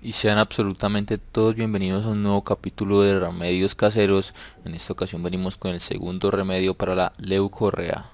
Y sean absolutamente todos bienvenidos a un nuevo capítulo de Remedios Caseros. En esta ocasión venimos con el segundo remedio para la leucorrea.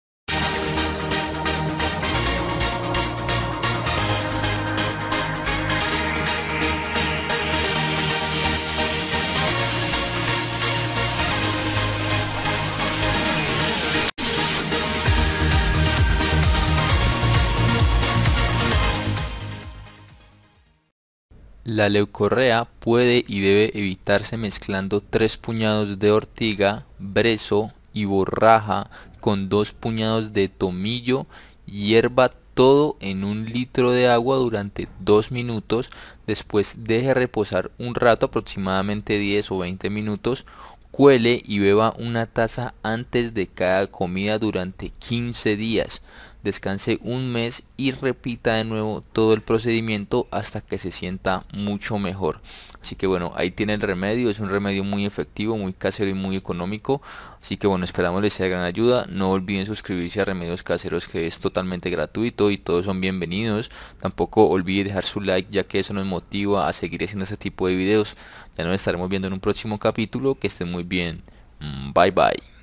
La leucorrea puede y debe evitarse mezclando 3 puñados de ortiga, brezo y borraja con 2 puñados de tomillo. Hierva todo en 1 litro de agua durante 2 minutos. Después deje reposar un rato, aproximadamente 10 o 20 minutos. Cuele y beba una taza antes de cada comida durante 15 días. Descanse un mes y repita de nuevo todo el procedimiento hasta que se sienta mucho mejor. Así que bueno, ahí tiene el remedio. Es un remedio muy efectivo, muy casero y muy económico. Así que bueno, esperamos les sea de gran ayuda. No olviden suscribirse a Remedios Caseros, que es totalmente gratuito y todos son bienvenidos. Tampoco olviden dejar su like, ya que eso nos motiva a seguir haciendo este tipo de videos. Ya nos estaremos viendo en un próximo capítulo. Que estén muy bien. Bye bye.